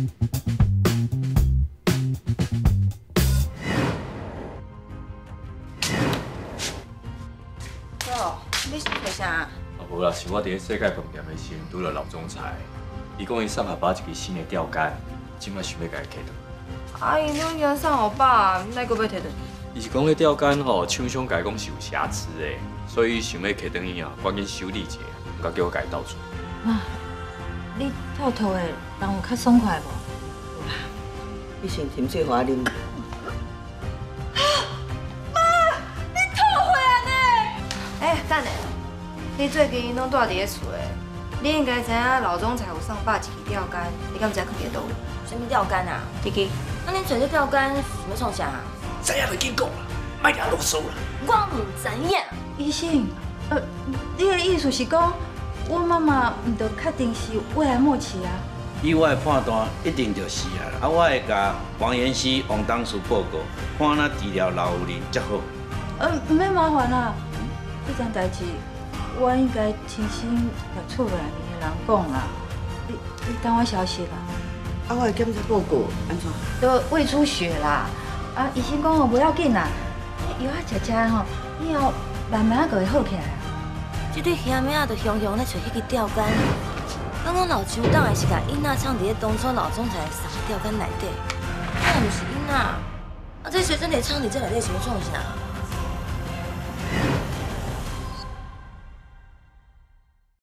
哦，你是做啥？ 无啦，是我伫咧世界饭店的时阵拄到老总裁，伊讲伊送下巴一支新的钓竿，今摆想要甲伊摕倒。 阿姨，侬原送我爸，哪个要摕倒？ 伊是讲迄钓竿吼，厂商甲伊讲是有瑕疵的，所以想要摕倒去啊，赶紧修理一下，唔甲叫我甲伊倒出。 妈，你套套的人有较爽快无？ 你先啉水互我啉。 哎，等下，你最近拢住伫咧厝诶，你应该知影老总裁有送爸一支钓竿，你敢知影去伫倒位？什么钓竿啊？弟弟，那恁找这钓竿想要创啥？ 知影就紧讲啦，莫遐啰嗦啦。 我唔知影。 医生，你的意思是讲，我妈妈唔得确定是胃癌末期啊？ 以我的判断，一定就是啊啦。啊，我会甲王延熙、王董事报告，看哪治疗老有人才好。 唔免麻烦啦，这件代志我应该亲身甲厝内面的人讲啦。你等我消息啦。 啊，我的检查报告安怎？ 都胃出血啦。啊，医生讲哦，不要紧啦，药仔食食吼，以后慢慢就会好起来。 这对兄妹仔就雄雄咧找迄支钓竿，刚刚老邱当然是甲囡仔藏伫咧当初老总裁送的钓竿内底，那毋是囡仔，啊这随身得藏伫这内底是要创啥？